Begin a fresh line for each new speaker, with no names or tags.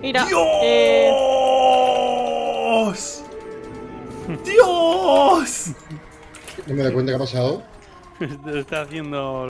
Mira.
¡Dios! ¡Dios!
No me doy cuenta qué ha pasado.
Está haciendo